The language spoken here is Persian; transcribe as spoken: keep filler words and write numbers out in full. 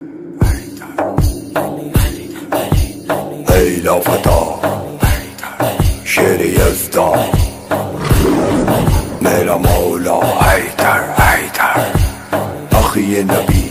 ای لافتا شیر یزدان میرا مولا حیدر حیدر اخی نبی